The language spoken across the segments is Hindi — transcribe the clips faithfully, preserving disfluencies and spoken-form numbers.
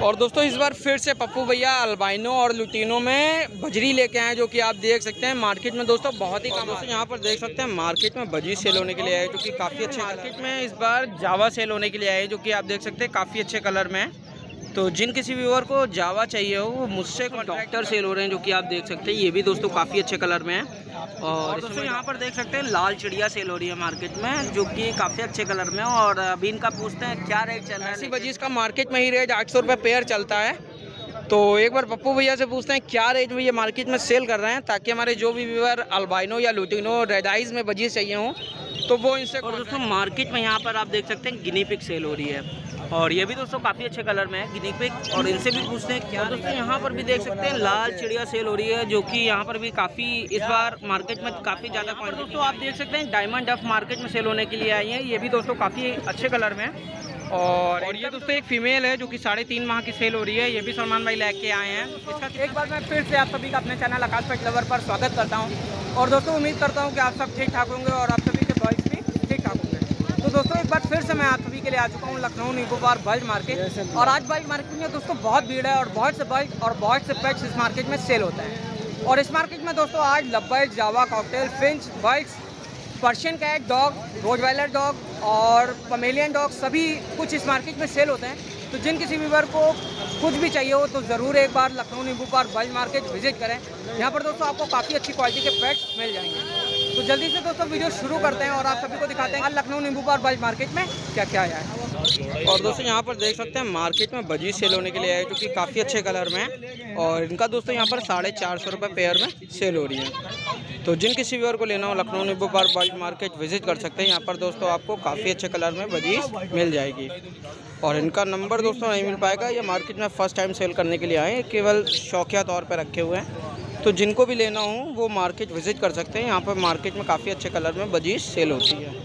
और दोस्तों इस बार फिर से पप्पू भैया अल्बाइनो और लुटीनो में बजरी लेके आए, जो कि आप देख सकते हैं मार्केट में दोस्तों बहुत ही कम। दोस्तों यहाँ पर देख सकते हैं मार्केट में बजरी सेल होने के लिए आए, जो कि काफ़ी अच्छे। मार्केट में इस बार जावा सेल होने के लिए आए, जो कि आप देख सकते हैं काफ़ी अच्छे कलर में। तो जिन किसी व्यूअर को जावा चाहिए हो वो मुझसे डॉक्टर सेल हो रहे हैं, जो कि आप देख सकते हैं ये भी दोस्तों काफ़ी अच्छे कलर में है। और दोस्तों यहाँ पर देख सकते हैं लाल चिड़िया सेल हो रही है मार्केट में, जो कि काफ़ी अच्छे कलर में। और अभी इनका पूछते हैं क्या रेट चल रहा है। ऐसी बजी इसका मार्केट में ही रेट आठ सौ रुपये पेयर चलता है। तो एक बार पप्पू भैया से पूछते हैं क्या रेट में ये मार्केट में सेल कर रहे हैं, ताकि हमारे जो भी व्यूअर अल्बाइनो या लुटीनो रेड आइज में बजी चाहिए हों तो वो इनसे। और दोस्तों मार्केट में यहाँ पर आप देख सकते हैं गिनी पिग सेल हो रही है, और ये भी दोस्तों काफ़ी अच्छे कलर में है गिनी पिग। और इनसे भी पूछते हैं क्या। दोस्तों यहाँ पर भी देख सकते हैं लाल चिड़िया सेल हो रही है, जो कि यहाँ पर भी काफ़ी इस बार मार्केट में काफ़ी ज़्यादा क्वांटिटी। दोस्तों आप देख सकते हैं डायमंड डफ मार्केट में सेल होने के लिए आई है, ये भी दोस्तों काफ़ी अच्छे कलर में। और, और ये दोस्तों एक फीमेल है जो कि साढ़े तीन माह की सेल हो रही है, ये भी सलमान भाई लेके आए हैं इसका। एक बार मैं फिर से आप सभी का अपने चैनल आकाश पेट लवर पर स्वागत करता हूँ। और दोस्तों उम्मीद करता हूँ कि आप सब ठीक ठाक होंगे और आप सभी के बॉयज़ भी ठीक ठाक होंगे। तो दोस्तों एक बार फिर से मैं आप सभी के लिए आ चुका हूँ लखनऊ निकोबार बल्क मार्केट। और आज बल्क मार्केट में दोस्तों बहुत भीड़ है और बहुत से बल्क और बहुत से पेट्स इस मार्केट में सेल होते हैं। और इस मार्केट में दोस्तों आज लवबर्ड, जावा कॉकटेल, फिंच, बल्क्स, Persian cat dog, Rottweiler dog और पमेलियन डॉग सभी कुछ इस मार्केट में सेल होते हैं। तो जिन किसी व्यूअर को कुछ भी चाहिए हो तो ज़रूर एक बार Lucknow Nimbu park bulk market visit करें। यहाँ पर दोस्तों आपको काफ़ी अच्छी क्वालिटी के पेट्स मिल जाएंगे। तो जल्दी से दोस्तों वीडियो शुरू करते हैं और आप सभी को दिखाते हैं Lucknow Nimbu park bulk market में क्या क्या आया है। और दोस्तों यहाँ पर देख सकते हैं मार्केट में बजी सेल होने के लिए आए, जो कि काफ़ी अच्छे कलर में है। और इनका दोस्तों यहाँ पर साढ़े चार सौ रुपये पेयर में सेल हो रही है। तो जिन किसी व्यूअर को लेना हो Lucknow Nimbu park bulk market visit कर सकते हैं। यहाँ पर दोस्तों आपको काफ़ी अच्छे कलर में बजीज मिल जाएगी। और इनका नंबर दोस्तों नहीं मिल पाएगा, ये मार्केट में फ़र्स्ट टाइम सेल करने के लिए आए, केवल शौकिया तौर पर रखे हुए हैं। तो जिनको भी लेना हो वो मार्केट विजिट कर सकते हैं। यहाँ पर मार्केट में काफ़ी अच्छे कलर में बजीज सेल होती है।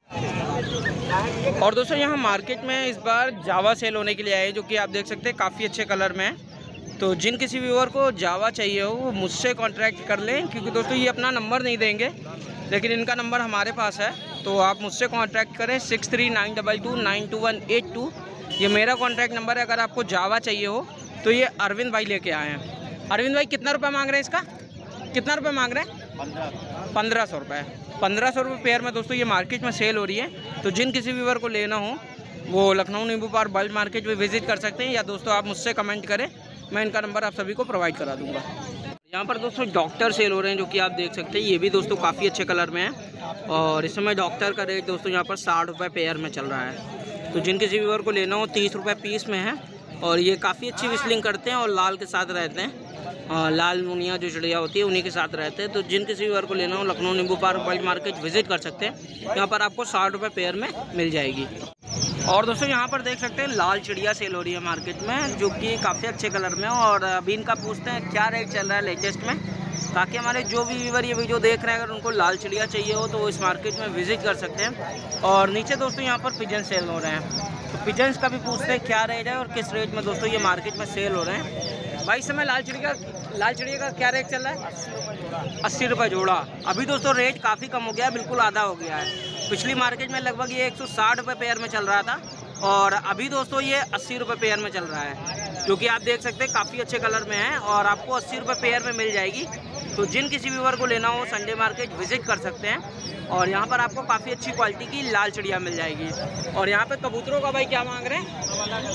और दोस्तों यहाँ मार्केट में इस बार जावा सेल होने के लिए आए, जो कि आप देख सकते हैं काफ़ी अच्छे कलर में है। तो जिन किसी व्यूअर को जावा चाहिए हो वो मुझसे कांटेक्ट कर लें, क्योंकि दोस्तों ये अपना नंबर नहीं देंगे, लेकिन इनका नंबर हमारे पास है। तो आप मुझसे कांटेक्ट करें six three nine double two nine two one eight two, ये मेरा कांटेक्ट नंबर है। अगर आपको जावा चाहिए हो तो ये अरविंद भाई लेके आए हैं। अरविंद भाई कितना रुपये मांग रहे हैं इसका, कितना रुपये मांग रहे हैं? पंद्रह सौ रुपये पंद्रह सौ रुपये पेयर में दोस्तों ये मार्केट में सेल हो रही है। तो जिन किसी व्यूअर को लेना हो वो Lucknow Nimbu park bulk market में विजिट कर सकते हैं, या दोस्तों आप मुझसे कमेंट करें, मैं इनका नंबर आप सभी को प्रोवाइड करा दूंगा। यहाँ पर दोस्तों डॉक्टर सेल हो रहे हैं, जो कि आप देख सकते हैं ये भी दोस्तों काफ़ी अच्छे कलर में है। और इस समय डॉक्टर का रेट दोस्तों यहाँ पर साठ रुपये पेयर में चल रहा है। तो जिन किसी व्यूअर को लेना हो तीस रुपये पीस में है। और ये काफ़ी अच्छी विस्लिंग करते हैं और लाल के साथ रहते हैं, और लाल मुनिया जो चिड़िया होती है उन्हीं के साथ रहते हैं। तो जिन किसी व्यूअर को लेना हो Lucknow Nimbu park bulk market visit कर सकते हैं, यहाँ पर आपको साठ रुपये पेयर में मिल जाएगी। और दोस्तों यहाँ पर देख सकते हैं लाल चिड़िया सेल हो रही है मार्केट में, जो कि काफ़ी अच्छे कलर में। और अभी इनका पूछते हैं क्या रेट चल रहा है लेटेस्ट में, ताकि हमारे जो भी व्यूअर ये वीडियो देख रहे हैं अगर उनको लाल चिड़िया चाहिए हो तो वो इस मार्केट में विजिट कर सकते हैं। और नीचे दोस्तों यहाँ पर पिजन सेल हो रहे हैं, तो पिजन्स का भी पूछते हैं क्या रेट है और किस रेट में दोस्तों ये मार्केट में सेल हो रहे हैं। भाई इस समय लाल चिड़िया लाल चिड़िया का क्या रेट चल रहा है? अस्सी रुपये जोड़ा। अभी दोस्तों रेट काफ़ी कम हो गया है, बिल्कुल आधा हो गया है। पिछली मार्केट में लगभग ये एक सौ साठ रुपये पेयर में चल रहा था, और अभी दोस्तों ये अस्सी रुपये पेयर में चल रहा है, जो कि आप देख सकते हैं काफ़ी अच्छे कलर में है। और आपको अस्सी रुपये पेयर में मिल जाएगी। तो जिन किसी व्यूअर को लेना हो संडे मार्केट विजिट कर सकते हैं। और यहाँ पर आपको काफ़ी अच्छी क्वालिटी की लाल चिड़िया मिल जाएगी। और यहाँ पे कबूतरों का भाई क्या मांग रहे हैं?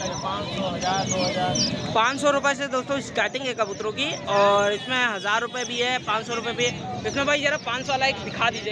पाँच सौ रुपये से दोस्तों स्टार्टिंग है कबूतरों की, और इसमें हज़ार रुपये भी है, पाँच सौ रुपये भी है। इसमें भाई ज़रा पाँच सौ वाला एक दिखा दीजिए।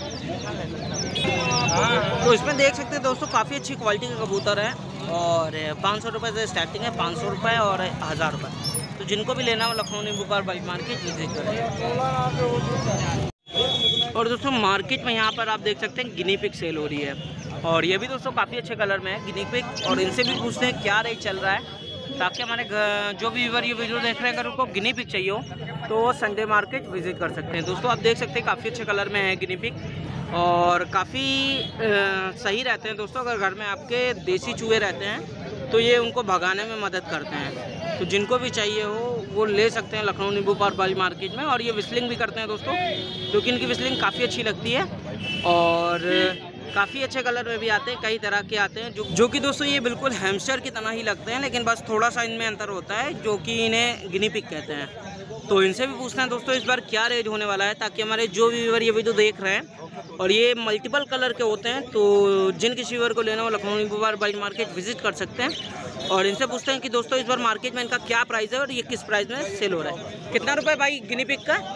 तो इसमें देख सकते हैं दोस्तों काफ़ी अच्छी क्वालिटी के कबूतर हैं, और पाँच सौ रुपये से स्टार्टिंग है, पाँच सौ रुपये और हज़ार रुपये। तो जिनको भी लेना हो Lucknow Nimbu park bulk market visit करें। और दोस्तों मार्केट में यहाँ पर आप देख सकते हैं गिनी पिग सेल हो रही है, और ये भी दोस्तों काफ़ी अच्छे कलर में है गिनी पिग। और इनसे भी पूछते हैं क्या रेट चल रहा है, ताकि हमारे जो भी व्यूअर ये वीडियो देख रहे हैं अगर उनको गिनी पिग चाहिए हो तो वो संडे मार्केट विजिट कर सकते हैं। दोस्तों आप देख सकते हैं काफ़ी अच्छे कलर में है गिनी पिग, और काफ़ी सही रहते हैं दोस्तों। अगर घर में आपके देसी चूहे रहते हैं तो ये उनको भगाने में मदद करते हैं। तो जिनको भी चाहिए हो वो ले सकते हैं Lucknow Nimbu park bulk market में। और ये विस्लिंग भी करते हैं दोस्तों, क्योंकि इनकी विस्लिंग काफ़ी अच्छी लगती है और काफ़ी अच्छे कलर में भी आते हैं, कई तरह के आते हैं जो जो कि दोस्तों ये बिल्कुल हैमस्टर की तरह ही लगते हैं, लेकिन बस थोड़ा सा इनमें अंतर होता है जो कि इन्हें गिनी पिग कहते हैं। तो इनसे भी पूछते हैं दोस्तों इस बार क्या रेट होने वाला है, ताकि हमारे जो व्यूअर ये वीडियो देख रहे हैं और ये मल्टीपल कलर के होते हैं, तो जिन किसी व्यूअर को लेना हो लखनऊ नींबूबार बल्क मार्केट विजिट कर सकते हैं। और इनसे पूछते हैं कि दोस्तों इस बार मार्केट में इनका क्या प्राइस है और ये किस प्राइस में सेल हो रहा है। कितना रुपये भाई गिनी पिग का?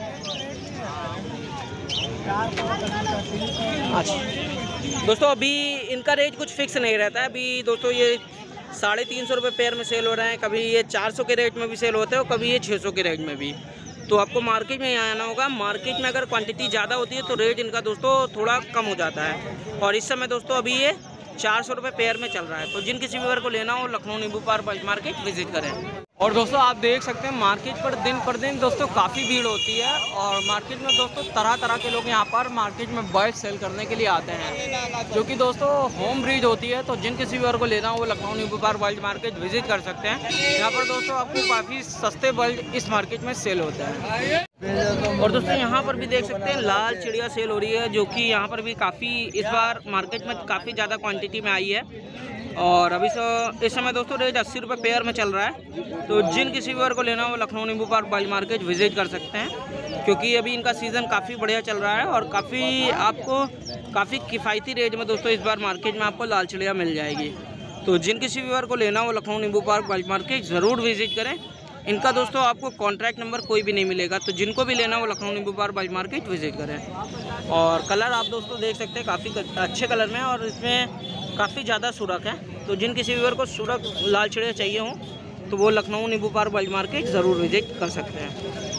अच्छा दोस्तों, अभी इनका रेट कुछ फिक्स नहीं रहता है। अभी दोस्तों ये साढ़े तीन सौ रुपये पेयर में सेल हो रहे हैं, कभी ये चार सौ के रेट में भी सेल होते हैं और कभी ये छः सौ के रेट में भी। तो आपको मार्केट में आना होगा। मार्केट में अगर क्वांटिटी ज़्यादा होती है तो रेट इनका दोस्तों थोड़ा कम हो जाता है। और इस समय दोस्तों अभी ये चार सौ रुपये पेयर में चल रहा है। तो जिन किसी व्यूअर को लेना हो लखनऊ नींबूबार बल्क मार्केट विजिट करें। और दोस्तों आप देख सकते हैं मार्केट पर दिन पर दिन दोस्तों काफ़ी भीड़ होती है और मार्केट में दोस्तों तरह तरह के लोग यहाँ पर मार्केट में बर्ड सेल करने के लिए आते हैं, जो कि दोस्तों होम ब्रीड होती है। तो जिन किसी व्यूअर को लेना हो वो लखनऊ नींबूबार बल्क मार्केट विजिट कर सकते हैं। यहाँ पर दोस्तों आपको काफ़ी सस्ते बल्ब इस मार्केट में सेल होते हैं। और दोस्तों यहाँ पर भी देख सकते हैं लाल चिड़िया सेल हो रही है, जो कि यहाँ पर भी काफ़ी इस बार मार्केट में काफ़ी ज़्यादा क्वांटिटी में आई है। और अभी सो इस समय दोस्तों रेट अस्सी रुपये पेयर में चल रहा है। तो जिन किसी व्यूअर को लेना हो लखनऊ नींबूबार बल्क मार्केट विजिट कर सकते हैं, क्योंकि अभी इनका सीज़न काफ़ी बढ़िया चल रहा है और काफ़ी आपको काफ़ी किफ़ायती रेट में दोस्तों इस बार मार्केट में आपको लाल चिड़िया मिल जाएगी। तो जिन किसी व्यूअर को लेना हो लखनऊ नींबूबार बल्क मार्केट ज़रूर विजिट करें। इनका दोस्तों आपको कॉन्टैक्ट नंबर कोई भी नहीं मिलेगा। तो जिनको भी लेना हो लखनऊ नींबूबार बल्क मार्केट विजिट करें। और कलर आप दोस्तों देख सकते हैं काफ़ी अच्छे कलर में और इसमें काफ़ी ज़्यादा सुरख है। तो जिन किसी व्यूअर को सुरख लाल चिड़िया चाहिए हो तो वो लखनऊ नींबूबार बल्क मार्केट ज़रूर विजिट कर सकते हैं।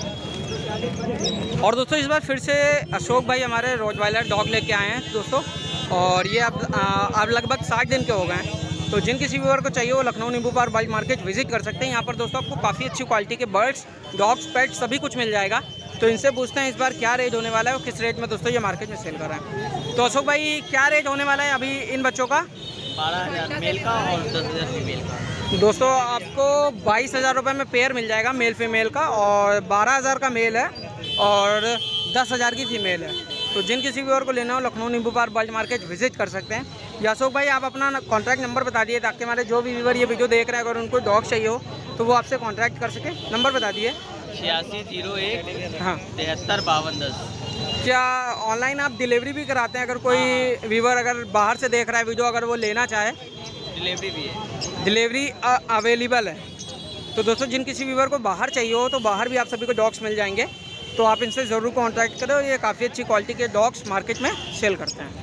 और दोस्तों इस बार फिर से अशोक भाई हमारे रोज़वाइलर डॉग लेके आए हैं दोस्तों, और ये अब अब लगभग साठ दिन के हो गए हैं। तो जिन किसी व्यूअर को चाहिए वो लखनऊ नींबूबार बल्क मार्केट विजिट कर सकते हैं। यहाँ पर दोस्तों आपको काफ़ी अच्छी क्वालिटी के बर्ड्स, डॉग्स, पेट्स सभी कुछ मिल जाएगा। तो इनसे पूछते हैं इस बार क्या रेट होने वाला है और किस रेट में दोस्तों ये मार्केट में सेल कर रहे हैं। तो अशोक भाई क्या रेट होने वाला है अभी इन बच्चों का? बारह हज़ार मेल का और दस हज़ार फीमेल का। दोस्तों आपको बाईस हज़ार रुपये में पेयर मिल जाएगा मेल फीमेल का, और बारह हज़ार का मेल है और दस हज़ार की फ़ीमेल है। तो जिन किसी व्यूअर को लेना हो लखनऊ नींबूबार बल्क मार्केट विजिट कर सकते हैं। अशोक भाई आप अपना कॉन्टैक्ट नंबर बता दिए ताकि हमारे जो भी व्यूअर ये वीडियो देख रहे हैं अगर उनको डॉग चाहिए हो तो वो आपसे कॉन्टैक्ट कर सके। नंबर बता दिए। छियासी जीरो एक हाँ तिहत्तर बावन दस। क्या ऑनलाइन आप डिलीवरी भी कराते हैं? अगर कोई व्यूअर अगर बाहर से देख रहा है वीडियो, अगर वो लेना चाहे डिलीवरी भी है, डिलीवरी अवेलेबल है। तो दोस्तों जिन किसी व्यूअर को बाहर चाहिए हो तो बाहर भी आप सभी को डॉग्स मिल जाएंगे। तो आप इनसे ज़रूर कांटेक्ट करें। ये काफ़ी अच्छी क्वालिटी के डॉग्स मार्केट में सेल करते हैं।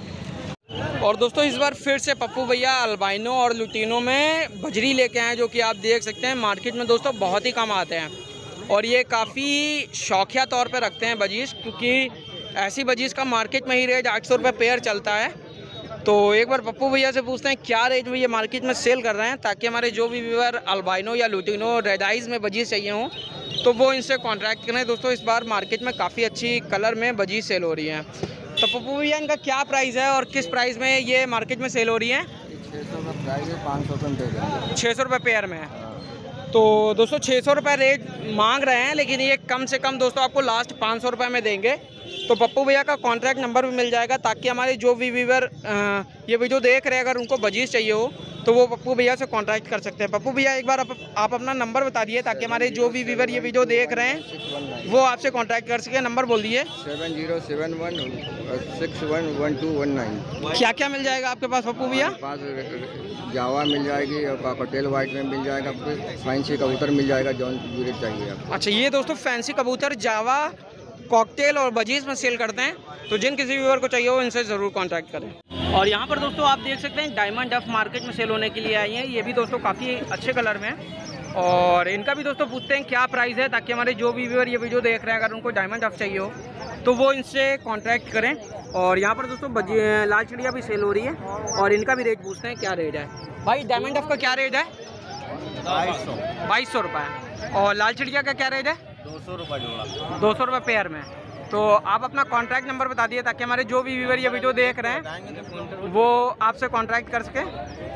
और दोस्तों इस बार फिर से पप्पू भैया अल्बाइनो और लुटीनो में बजरी लेके आए, जो कि आप देख सकते हैं मार्केट में दोस्तों बहुत ही कम आते हैं। और ये काफ़ी शौकिया तौर पे रखते हैं बजीज, क्योंकि ऐसी बजीज का मार्केट में ही रेट आठ सौ रुपये पेयर चलता है। तो एक बार पप्पू भैया से पूछते हैं क्या रेट में ये मार्केट में सेल कर रहे हैं, ताकि हमारे जो भी व्यूअर अल्बाइनो या लुटीनो रेड आइज में बजीज चाहिए हों तो वो इनसे कॉन्ट्रैक्ट करें। दोस्तों इस बार मार्केट में काफ़ी अच्छी कलर में बजीज सेल हो रही हैं। तो पप्पू भैया इनका क्या प्राइस है और किस प्राइस में ये मार्केट में सेल हो रही है? छः सौ का प्राइस है, पाँच सौ रुपये में छः सौ रुपये पेयर में। तो दोस्तों छः सौ रुपये रेट मांग रहे हैं, लेकिन ये कम से कम दोस्तों आपको लास्ट पाँच सौ रुपये में देंगे। तो पप्पू भैया का कॉन्टैक्ट नंबर भी मिल जाएगा, ताकि हमारे जो भी व्यूअर ये वीडियो देख रहे हैं अगर उनको बजीज चाहिए हो तो वो पप्पू भैया से कांटेक्ट कर सकते हैं। पप्पू भैया एक बार आप, आप अपना नंबर बता दिए ताकि हमारे जो भी व्यूअर ये वीडियो देख रहे हैं वो आपसे कांटेक्ट कर सके। नंबर बोल दिए। Seven zero seven one six one one two one nine. क्या क्या मिल जाएगा आपके पास पप्पू भैया? पास जावा मिल जाएगी और काकटेल वाइट में मिल जाएगा, फैंसी कबूतर मिल जाएगा, जौन यूनिट चाहिए आपको। अच्छा ये दोस्तों फैंसी कबूतर जावा, कॉकटेल और बजीज में सेल करते हैं। तो जिन किसी व्यूअर को चाहिए हो इनसे ज़रूर कांटेक्ट करें। और यहाँ पर दोस्तों आप देख सकते हैं डायमंड डफ मार्केट में सेल होने के लिए आई हैं। ये भी दोस्तों काफ़ी अच्छे कलर में है और इनका भी दोस्तों पूछते हैं क्या प्राइस है, ताकि हमारे जो भी व्यूअर ये वीडियो देख रहे हैं अगर उनको डायमंड डफ चाहिए हो तो वो इनसे कांटेक्ट करें। और यहाँ पर दोस्तों लाल चिड़िया भी सेल हो रही है और इनका भी रेट पूछते हैं क्या रेट है। भाई डायमंड डफ का क्या रेट है? बाईस सौ बाईस सौ रुपये। और लाल चिड़िया का क्या रेट है? दो सौ रुपये जोड़ा। दो सौ रुपये पेयर में। तो आप अपना कॉन्टैक्ट नंबर बता दिए ताकि हमारे जो भी व्यूअर ये वीडियो देख रहे हैं वो आपसे कॉन्टैक्ट कर सके।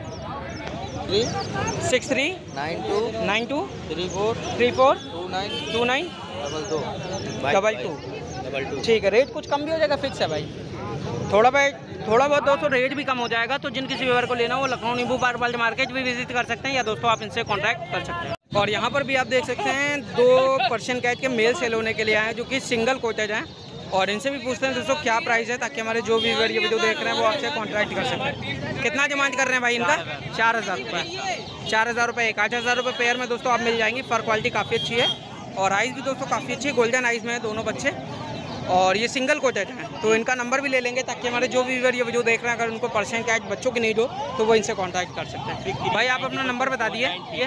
Six three nine two nine two three four three four two nine two nine double दो डबल टू डबल टू। ठीक है। रेट कुछ कम भी हो जाएगा? फिक्स है भाई? थोड़ा भाई थोड़ा बहुत दोस्तों रेट भी कम हो जाएगा। तो जिन किसी व्यूअर को लेना हो लखनऊ नींबू पार्क वाले मार्केट भी विजिट कर सकते हैं, या दोस्तों आप इनसे कॉन्टैक्ट कर सकते हैं। और यहाँ पर भी आप देख सकते हैं दो पर्शियन कैट के मेल सेल होने के लिए आए हैं, जो कि सिंगल कोटेज हैं। और इनसे भी पूछते हैं दोस्तों क्या प्राइस है, ताकि हमारे जो व्यूअर ये वीडियो देख रहे हैं वो आपसे कॉन्टैक्ट कर सकते हैं। कितना डिमांड कर रहे हैं भाई इनका? चार हज़ार रुपये चार हज़ार रुपये एक आठ हज़ार रुपये पेयर में दोस्तों आप मिल जाएंगी। फर क्वालिटी काफ़ी अच्छी है और आइस भी दोस्तों काफ़ी अच्छी है, गोल्डन आइस में है दोनों बच्चे। और ये सिंगल कोटेड हैं, तो इनका नंबर भी ले लेंगे ताकि हमारे जो व्यूअर ये वीडियो देख रहे हैं अगर उनको पर्शियन कैट बच्चों की नीड हो तो वो इनसे कांटेक्ट कर सकते हैं। भाई आप अपना नंबर बता दिए। ये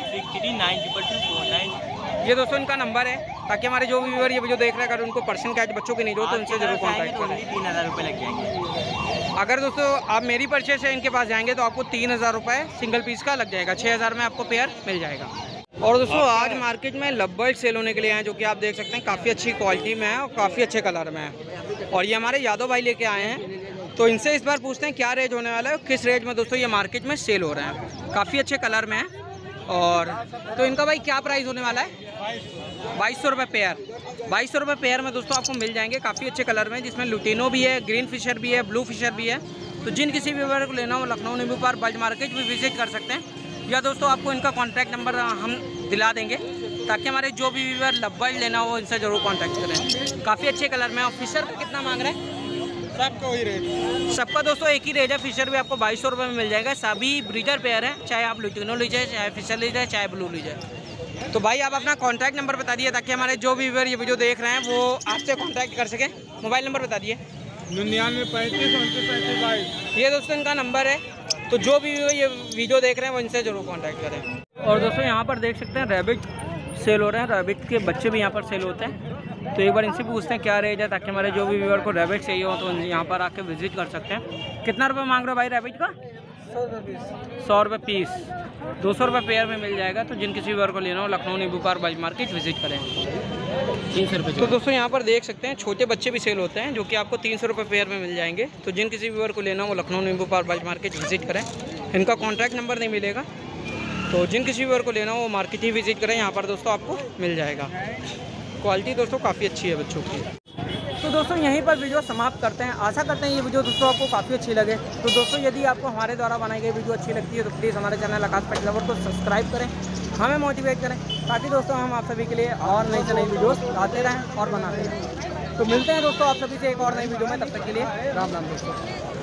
ये दोस्तों इनका नंबर है, ताकि हमारे जो व्यूअर ये वीडियो देख रहे हैं अगर उनको पर्शियन कैट बच्चों की नीड हो तो इनसे जरूर कॉन्टैक्ट करें। तीन हज़ार रुपये लग जाएंगे। अगर दोस्तों आप मेरी परचेस है इनके पास जाएंगे तो आपको तीन हज़ार रुपये सिंगल पीस का लग जाएगा, छः हज़ार में आपको पेयर मिल जाएगा। और दोस्तों आज मार्केट में लवबर्ड सेल होने के लिए हैं, जो कि आप देख सकते हैं काफ़ी अच्छी क्वालिटी में है और काफ़ी अच्छे कलर में है। और ये हमारे यादव भाई लेके आए हैं, तो इनसे इस बार पूछते हैं क्या रेट होने वाला है, किस रेट में दोस्तों ये मार्केट में सेल हो रहे हैं। काफ़ी अच्छे कलर में है। और तो इनका भाई क्या प्राइस होने वाला है? बाईस सौ रुपये पेयर बाईस सौ रुपये पेयर में दोस्तों आपको मिल जाएंगे काफ़ी अच्छे कलर में, जिसमें लुटिनो भी है, ग्रीन फिशर भी है, ब्लू फिशर भी है। तो जिन किसी भी व्यूअर को लेना हो Lucknow Nimbu park bulk market भी विजिट कर सकते हैं, या दोस्तों आपको इनका कॉन्टैक्ट नंबर हम दिला देंगे ताकि हमारे जो भी व्यूअर लवबर्ड लेना हो इनसे ज़रूर कॉन्टैक्ट करें। काफ़ी अच्छे कलर में। और फिशर का कितना मांग रहे हैं? सबका वही रेट, सबका दोस्तों एक ही रेट है। फिशर भी आपको बाईस सौ रुपये में मिल जाएगा। सभी ब्रीडर पेयर हैं, चाहे आप लुटिनो लीजिए, चाहे फिशर लीजिए, चाहे ब्लू लीजिए। तो भाई आप अपना कॉन्टैक्ट नंबर बता दिए ताकि हमारे जो भी व्यूअर ये वीडियो देख रहे हैं वो आपसे कॉन्टैक्ट कर सकें। मोबाइल नंबर बता दिए। निन्यानवे पैंतीस उनतीस पैंतीस बाईस। ये दोस्तों इनका नंबर है, तो जो भी ये वीडियो देख रहे हैं वो इनसे जरूर कांटेक्ट करें। और दोस्तों यहाँ पर देख सकते हैं रैबिट सेल हो रहे हैं, रैबिट के बच्चे भी यहाँ पर सेल होते हैं। तो एक बार इनसे पूछते हैं क्या रेट है, ताकि हमारे जो भी व्यूअर को रैबिट चाहिए हो तो यहाँ पर आके विजिट कर सकते हैं। कितना रुपये मांग रहे हो भाई रैबिट का? सौ रुपये पीस सौ रुपये पीस दो सौ रुपये पेयर में मिल जाएगा। तो जिन किसी व्यूअर को लेना हो Lucknow Nimbu park bulk market visit करें। तीन सौ रुपये। तो दोस्तों यहाँ पर देख सकते हैं छोटे बच्चे भी सेल होते हैं, जो कि आपको तीन सौ रुपये पेयर में मिल जाएंगे। तो जिन किसी व्यूअर को लेना हो Lucknow Nimbu park bulk market visit करें। इनका कॉन्टैक्ट नंबर नहीं मिलेगा, तो जिन किसी व्यूअर को लेना हो वो मार्केट ही विजिट करें, यहाँ पर दोस्तों आपको मिल जाएगा। क्वालिटी दोस्तों काफ़ी अच्छी है बच्चों की। तो दोस्तों यहीं पर वीडियो समाप्त करते हैं। आशा करते हैं ये वीडियो दोस्तों आपको काफ़ी अच्छी लगे। तो दोस्तों यदि आपको हमारे द्वारा बनाई गई वीडियो अच्छी लगती है तो प्लीज़ हमारे चैनल आकाश पेट लवर को सब्सक्राइब करें, हमें मोटिवेट करें, ताकि दोस्तों हम आप सभी के लिए और नई से नई वीडियोस लाते रहें और बनाते रहें। तो मिलते हैं दोस्तों आप सभी से एक और नई वीडियो में, तब तक के लिए राम राम दोस्तों।